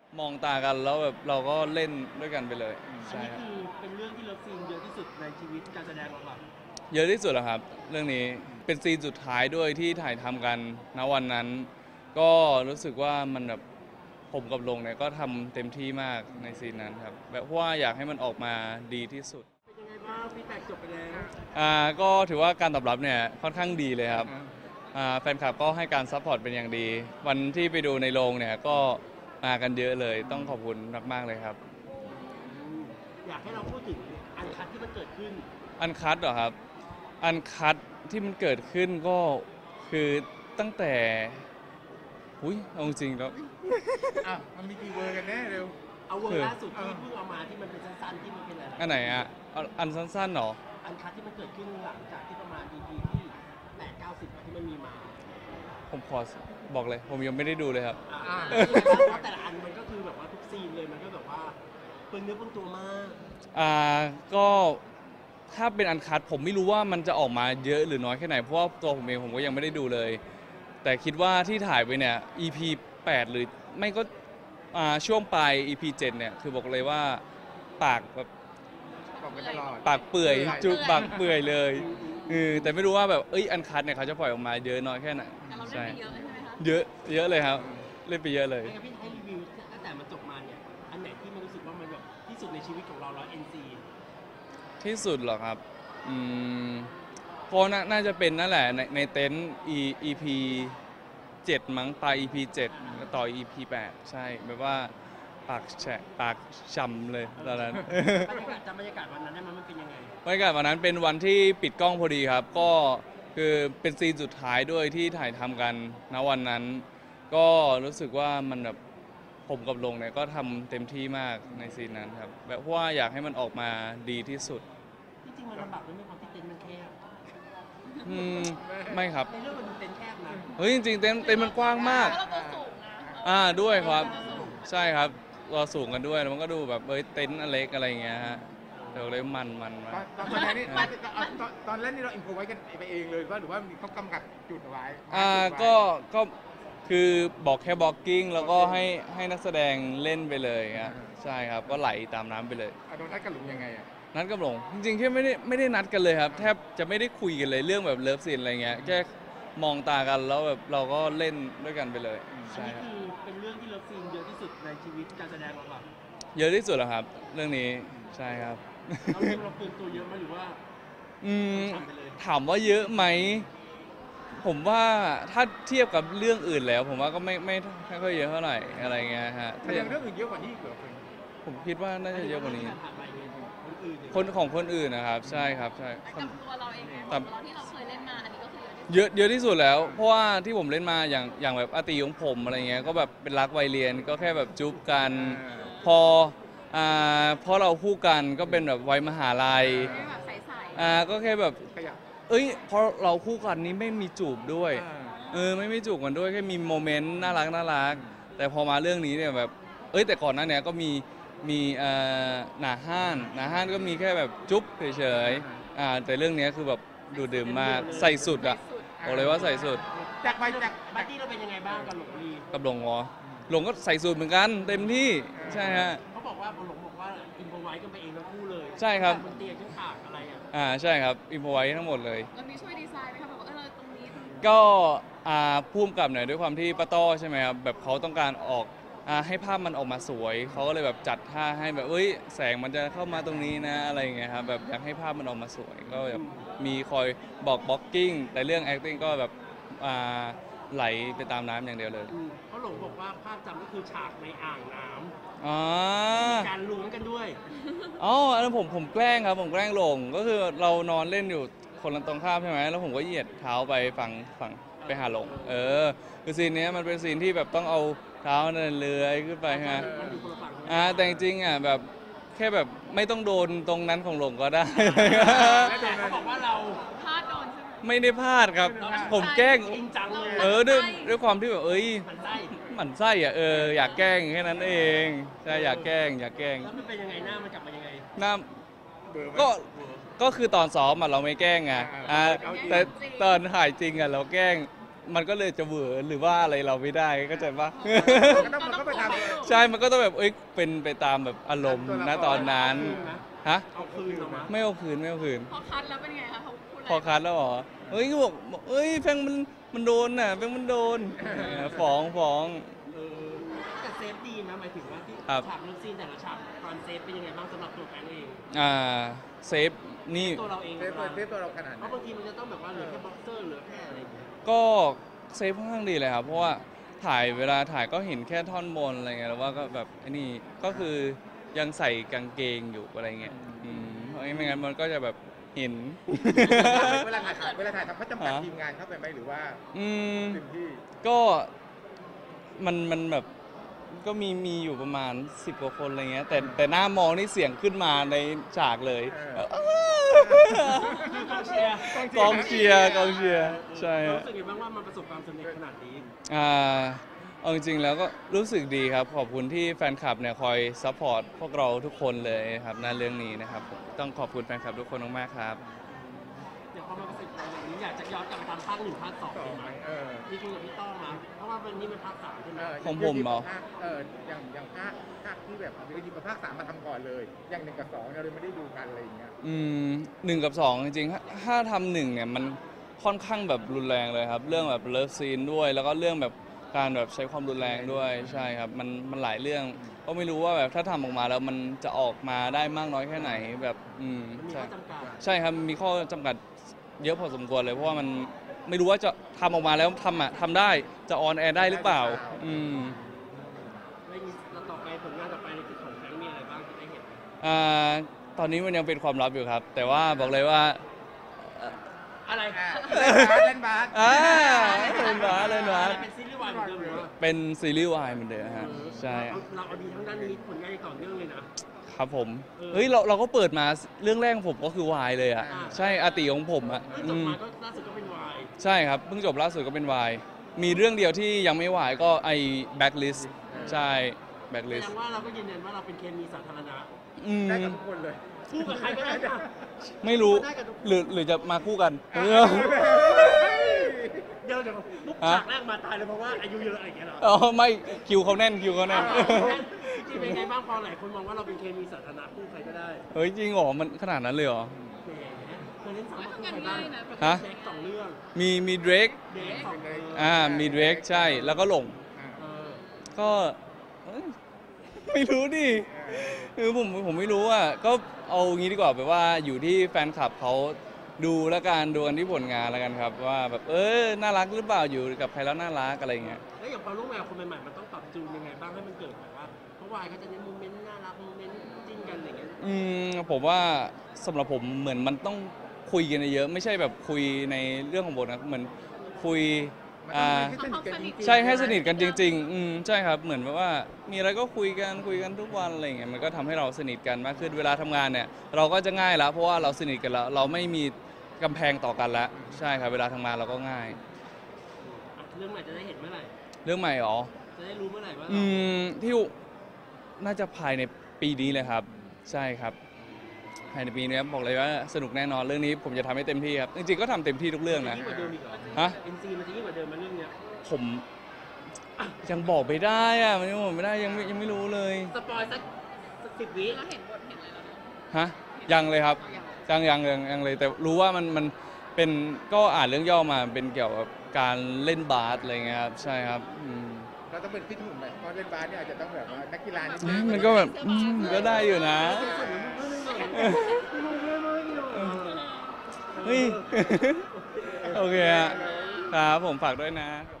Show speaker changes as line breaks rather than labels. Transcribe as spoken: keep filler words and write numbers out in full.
มองตากันแล้วแบบเราก็เล่นด้วยกันไปเลย
อัน
ใช่
นี้
ครับ
คือเป็นเรื่องที่เลิฟซีนเยอะที่สุดในชีวิตการแสดงเราหรอ
เยอะที่สุดแล้วครับเรื่องนี้เป็นซีนสุดท้ายด้วยที่ถ่ายทำกันณวันนั้น ก็รู้สึกว่ามันแบบผมกับลงเนี่ยก็ทำเต็มที่มากในซีนนั้นครับแบบว่าอยากให้มันออกมาดีที่สุด
เป็นยังไงบ้างฟีดแบ็กจบไปแล้ว
อ่าก็ถือว่าการตอบรับเนี่ยค่อนข้างดีเลยครับอ่าแฟนคลับก็ให้การซัพพอร์ตเป็นอย่างดี วันที่ไปดูในโรงเนี่ยก็มากันเยอะเลยต้องขอบคุณมากๆเลยครับ
อยากให้เราพูดถึงอันคัดที่มันเกิดขึ้น
อันคัดเหรอครับอันคัดที่มันเกิดขึ้นก็คือตั้งแต่อุ้ยเอาจริงแล้ว
อ่ะมันมีกี่เวอร์กันแน่เร็ว
เอาเวอร์ล่าสุดที่เพิ่งเอามาที่มันเป็นสั้นๆที่มันเป็นอะไร
อันไหนอ่ะเอาอันสั้นๆเหรอ
อันคัดที่มันเกิดขึ้นหลังจากที่ประมาณ อี พี ที่แปดเก้าสิบที่มันมีมา
ผมขอบอกเลยผมยังไม่ได้ดูเลยครับ
อ่าเพราะแต่ละอันมันก็คือแบบว่าทุกซีนเลยมันก็แบบว่าเปิงเนื้อเปิงตัวมาก
อ่าก็ถ้าเป็นอันคัดผมไม่รู้ว่ามันจะออกมาเยอะหรือน้อยแค่ไหนเพราะว่าตัวผมเองผมก็ยังไม่ได้ดูเลยแต่คิดว่าที่ถ่ายไปเนี่ย อี พี แปดหรือไม่ก็ช่วงปลาย อี พี เจ็ดเนี่ยคือบอกเลยว่าปากแบบ
บอกกันตลอด
ปากเปื่อยจุปากเปื่อยเลยเออแต่ไม่รู้ว่าแบบเอ้ยอันคัดเนี่ยเขาจะปล่อยออกมาเยอะน้อยแค่ไหน
ใช่เยอะใช่ไหมคะ
เยอะเยอะเลยครับเล่นไปเยอะเลย
ให้พี่ให้รีวิวตั้งแต่มันจบมาเนี่ยอันไหนที่มันรู้สึกว่ามันแบบที่สุดในชีวิตของเราแล้ว เอ็น ซี
ที่สุดเหรอครับอืมก็น่าจะเป็นนั่นแหละในในเต็นท์ อี พี เจ็ดมั้งปลาย อี พี เจ็ดต่อ อี พี แปดใช่แบบว่าปากแฉะปากช่ำเลยตอนนั้น
บรรยากาศจำบรรยากาศวันนั้นได้มันมันเป็นยังไง
บรรยากาศวันนั้นเป็นวันที่ปิดกล้องพอดีครับก็คือเป็นซีนสุดท้ายด้วยที่ถ่ายทำกันณวันนั้น ก็รู้สึกว่ามันแบบผมกับลงเนี่ยก็ทำเต็มที่มากในซีนนั้นครับแบบว่าอยากให้มันออกมาดีที่สุด
ที่จริงมันลำบากด้วยความที่เต็นท์มันแคบ
อืมไม่ครับ
ในเรื่องมันดูเต็นท์แคบนะ
เฮ้ยจริงๆเต็นท์เต็นท์มันกว้างมากอ่าด้วยครับใช่ครับเราสูงกันด้วยแล้วมันก็ดูแบบเอ้ยเต็นท์อเล็กอะไรอย่างเงี้ยฮะเดี๋ยวเลยมันมันมา
ตอนตอนนี้ตอนเล่นนี่เราอินโฟไว้กันไปเองเลยว่าหรือว่าเขากำกับจุดเอาไว้
อ่าก็ก็คือบอกแค่บล็อกกิ้งแล้วก็ให้ให้นักแสดงเล่นไปเลยครับใช่ครับก็ไหลตามน้ำไปเลย
โดนนัดกันหรือยังไงอ่ะ
นัดกับหลงจริงๆแค่ไม่ได้ไม่ได้นัดกันเลยครับแทบจะไม่ได้คุยกันเลยเรื่องแบบเลิฟซีนอะไรเงี้ยแค่มองตากันแล้วแบบเราก็เล่นด้วยกันไปเลย
อันนี้คือเป็นเรื่องที่เลิฟซีนเยอะที่สุดในชีวิตการแสดงเราหรอ
เยอะที่สุดแล้วครับเรื่องนี้ใช่ครับ
เราเราเปลี่ยนตัวเยอะไหมหรือว่า
อืมถามว่าเยอะไหมผมว่าถ้าเทียบกับเรื่องอื่นแล้วผมว่าก็ไม่ไม่ไม่ค่อยเยอะเท่าไหร่อะไรเงี้ยฮะ
แต่ยังเรื่องอื่นเยอะกว่านี้เหรอ
ผมคิดว่าน่าจะเยอะกว่านี้คนของคนอื่นนะครับใช่ครับใช่
กับตัวเราเองกับเราที่เราเคยเล่นมาอันนี้ก็คือ
เยอะเยอะที่สุดแล้วเพราะว่าที่ผมเล่นมาอย่างอย่างแบบอาตีของผมอะไรเงี้ยก็แบบเป็นรักวัยเรียนก็แค่แบบจุ๊บกันพออ่าพอเราคู่กันก็เป็นแบบวัยมหาลัยอ่าก็แค่แบบเอ้ยพอเราคู่กันนี้ไม่มีจูบด้วยเออไม่มีจูบกันด้วยแค่มีโมเมนต์น่ารักน่ารักแต่พอมาเรื่องนี้เนี่ยแบบเอ้ยแต่ก่อนหน้านี้ก็มีมีเอ่อหนาห้านหนาห้านก็มีแค่แบบจุ๊บเฉยๆอ่าแต่เรื่องนี้คือแบบดูดื่มมากใส่สุดอ่ะบอกเลยว่าใส่สุด
จากไปจาก
บัตตี้เราเป็นยังไงบ้างกับหลงลี
กับหลงอ๋อหลงก็ใส่สุดเหมือนกันเต็มที่ใช่ฮะ
เขาบอกว่าหลงบอกว่าอินโฟไว้กันไปเองทั้งคู่เลย
ใช่ครับ
บนเตียงทั้งฉากอะไรอ่ะ
อ่าใช่ครับอินโฟไว้ทั้งหมดเลย
เรามีช่วยดีไซน์ไหมครับแบบว่าเออตรงนี้
ก็อ่าพุ่มกับหน่อยด้วยความที่ป้าต้อใช่ไหมครับแบบเขาต้องการออกอ่าให้ภาพมันออกมาสวยเขาก็เลยแบบจัดท่าให้แบบเอ้ยแสงมันจะเข้ามาตรงนี้นะอะไรอย่างเงี้ยครับแบบอยากให้ภาพมันออกมาสวยก็แบบมีคอยบอกบล็อกกิ้งแต่เรื่อง acting ก็แบบอ่าไหลไปตามน้ำอย่างเดียวเลย
เขาหลงบอกว่าภาพจำก็คือฉากในอ่างน้ำ
อ๋อ
การล้วงกันด้วย
อ๋ออันนั้นผมผมแกล้งครับผมแกล้งหลงก็คือเรานอนเล่นอยู่คนละตรงข้ามใช่ไหมแล้วผมก็เหยียดเท้าไปฝั่งฝั่งไปหาหลงเออคือซีนนี้มันเป็นซีนที่แบบต้องเอาเท้าเดินเลื้อยขึ้นไปฮะอ่าแต่จริงๆอ่ะแบบแค่แบบไม่ต้องโดนตรงนั้นของหลงก็ได้
แต่เขาบอกว่าเรา
พลาดโดนใช่ไหม
ไม่ได้พลาดครับผมแกล้งเออด้วยด้วยความที่แบบเอ้ยหมั่นไส้อ่ะเอออยากแกล้งแค่นั้นเองใช่อยากแกล้งอยากแกล้ง
แล้วมันเป็นยังไงหน้ามันกลับมายังไง
หน้าก็ก็คือตอนซ้อมอ่ะเราไม่แกล้งไงอ่าแต่ตอนถ่ายจริงอ่ะเราแกล้งมันก็เลยจะเหวอหรือว่าอะไรเราไม่ได้ก็ใจปะ
ก็ต้องมันก็ไปทำ
ใช่ มันก็ต้องแบบเอ้ยเป็นไปตามแบบอารมณ์ณตอนนั้นฮะ
เอาคืนเหรอมะ
ไม่เอาคืนไม่เอาคืน
พอคัดแล้วเป็นไงคะเขาพูดอะไร
พอคัดแล้วเหรอเฮ้ยก็บอกบอกเอ้ยแพงมันมันโดนน่ะแพงมันโดนเออฟ้องฟ้อง
เออแต่เซฟดีนะหมายถึงว่าที่
ครับ
ฉากเลิฟซีนแต่ละฉากความเซฟเป็นยังไงบ้างสำหรับตัวแฟนเอง
อ่าเซฟนี่
ตัวเราเอง
เซฟตัวเซฟตัวเราขนาด
เพ
ไหน
ราะบางทีมันจะต้องแบบว่าเหลือแค่บ็อกเซอร์เหลือแค่อะไรอย่างเงี้ย
ก็เซฟค่อนข้างดีเลยครับ เพราะว่าถ่ายเวลาถ่ายก็เห็นแค่ท่อนบนอะไรเงี้ยแล้วว่าก็แบบไอ้นี่ก็คือยังใส่กางเกงอยู่อะไรเงี้ยอืมเพราะไม่งั้นมันก็จะแบบเห็น
เวลาถ่ายเวลาถ่ายทำเขาจำกัดทีมงานเข้าไปไหมหรือว่า
อืม
เต็มที่
ก็มันมันแบบก็มีมีอยู่ประมาณสิบกว่าคนอะไรเงี้ยแต่แต่หน้ามองนี่เสียงขึ้นมาในฉากเลย
กองเชียร์
กองเชียร์กองเชียร์ใช่
เรา
ฮะ
รู้สึกยังไงบ้างว่ามันประสบความสำเร็จขนาดนี้
อ่าเอาจริงๆแล้วก็รู้สึกดีครับ ขอบคุณที่แฟนคลับเนี่ยคอยซัพพอร์ตพวกเราทุกคนเลยครับในเรื่องนี้นะครับผมต้องขอบคุณแฟนคลับทุกคนมากๆครับ
เดี๋ยวพอมาประสบความสำเร็จนี้อยากจะย้อนกลับไปทำภาคหนึ่งภาคสอง
สอ
ดี
ง
ไหม
เออ
มีคุยกับพี่ต้องนะเพราะว่าวันนี้เป็นภาคสามใช่ไหม
ของผมเหรอ
เอออย่างอย่างภาคภาคที่แบบจริงๆกับภาคสามมาทำก่อนเลย อย่างหนึ่งกับสองเราเลยไม่ได้ดูกันอะไรอย่างเงี้ย
อืมหนึ่งกับสองจริงๆถ้าถ้าทำหนึ่งเนี่ยมันค่อนข้างแบบรุนแรงเลยครับ เรื่องแบบเลิฟซีนด้วย แล้วก็เรื่องแบบการแบบใช้ความรุนแรงด้วยใช่ครับมันมันหลายเรื่องก็ไม่รู้ว่าแบบถ้าทำออกมาแล้วมันจะออกมาได้มากน้อยแค่ไหนแบบอืม
มันมี
ใช่
ข้อจำกัด
ใช่ครับมีข้อจำกัดเยอะพอสมควรเลยเพราะว่ามันไม่รู้ว่าจะทำออกมาแล้วทำอ่ะทำได้จะออนแอร์ได้หรือเปล่าอืม
แล้วมีแล้วต่อไปผลงานต่อไปในที่ของแฟนมีอะไรบ้างที่ได้เห็น
อ่าตอนนี้มันยังเป็นความลับอยู่ครับ แต่ว่าบอกเลยว่า
อะไร
อ่าเล่นบาส
อ่าเล่นบาสเล่นบาส
เป็นซีรีส์วายเหมือนเดิมหรือว่า
เป็นซีรีส์วายเหมือนเดิมฮะใช่
เราเราเอาดีทั้งด้านนี้ผลงานต่อเนื่องเลยนะครับ
ผม
เออ
เฮ้ยเราเราก็เปิดมาเรื่องแรกของผมก็คือวายเลยอ่ะ
อ่า
ใช่อาติของผมอ่ะ
เพิ่งจ
อื
บ
ม
มาก็ล่าสุดก็เป็นวาย
ใช่ครับเพิ่งจบล่าสุดก็เป็นวายมีเรื่องเดียวที่ยังไม่วายก็ไอ้แบ็คลิสใช่แบ็ค
แส
ลิ
ด
ส
งว่าเราก็ยืนยันว่าเราเป็นเคมีสาธารณะ
อืม
ได้กับทุกคนเลย
คู่กับใครก็ได้ค่ะ
ไม่รู้
ได้กับทุกคน
หรือหรือจะมาคู่กัน
เดี๋ยวเดี๋ยวปุ๊บ
ฮะ
ฉากแรกมาตายเลยเพราะว่าอายุเยอะอะไรอย่างเงี้ยเหรอ
อ๋อไม่คิวเขาแน่นคิวเขาแน่น
จริงเป็นไงบ้างพอหลายคนมองว่าเราเป็นเคมีสาธารณะคู่ใครก็ได้
เฮ้ยจริงเหรอมันขนาดนั้นเลยเหรอ
แหมเคยเล่นสามคู่ใครบ้าง
ฮะ
แจ็คสองเรื่อง
มีมีเดรก
เด็กสองเรื่อง
อ่ามีเดรกใช่แล้วก็หลง
เออ
ก็เอ้ยไม่รู้ดิคือผมผมไม่รู้อ่ะก็เอางี้ดีกว่าแบบว่าอยู่ที่แฟนคลับเขาดูแล้วกันดูกันที่ผลงานแล้วกันครับ ว่าแบบเออน่ารักหรือเปล่าอยู่กับใครแล้วน่ารักอะไรเงี้ย
แล้วอย่างพอลูกแมวคนใหม่ๆมันต้องปรับจูนยังไงบ้างให้มันเกิดแบบว่าเพราะวายเขาจะเน้นโมเมนต์น่ารักโมเมนต์จิ้นกันอะไรอย่างเงี้ย
อืมผมว่าสำหรับผมเหมือนมันต้องคุยกันเยอะไม่ใช่แบบคุยในเรื่องของบทนะเหมือนคุย
มัน
อ่า
ต้องให้สนิทกันจริงๆ
ใช่ให้สนิทกันจริงๆอืมใช่ครับ เหมือนแบบว่ามีอะไรก็คุยกันคุยกันทุกวันอะไรเงี้ย มันก็ทำให้เราสนิทกันมากขึ้น เวลาทำงานเนี่ย เราก็จะง่ายแล้ว เพราะว่าเราสนิทกันแล้ว เราไม่มีกำแพงต่อกันแล้ว ใช่ครับ เวลาทำงานเราก็ง่าย
อ่ะเรื่องใหม่จะได้เห็นเมื่อไหร่
เรื่องใหม่เหรอ
จะได้รู้เมื่อไหร่ว่า
อืมที่น่าจะภายในปีนี้เลยครับ ใช่ครับ ภายในปีนี้บอกเลยว่าสนุกแน่นอน เรื่องนี้ผมจะทำให้เต็มที่ครับ จริงๆก็ทำเต็มที่ทุกเรื่องนะ
ยิ่งกว่าเดิมอีกเหรอ
ฮะ
เอ็นซีมันจะยิ่งกว่าเดิมมาเรื่องเนี้ย
ผมยังบอกไม่ได้อะมันยังบอกไม่ได้ยังไม่ยังไม่รู้เลย
สปอยสักสักสิบวิ
เราเห็นบทเห็นอะไรแล้วเนอะ
ฮะยังเลยครับยังยังยังยังเลยแต่รู้ว่ามันมันเป็นก็อ่านเรื่องย่อมาเป็นเกี่ยวกับการเล่นบาสอะไรเงี้ยครับใช่ครับอืม
เราต้องเป็นฟิตหุ่นไหมเพราะเล่นบาสเนี่ยอาจจะต้องแบบว่านักกีฬานิด
เอ้
นึ
ย
ง
มันก็แบบอืมก็ได้อยู่นะเฮ้ยโอเคอะครับผมฝากด้วยนะ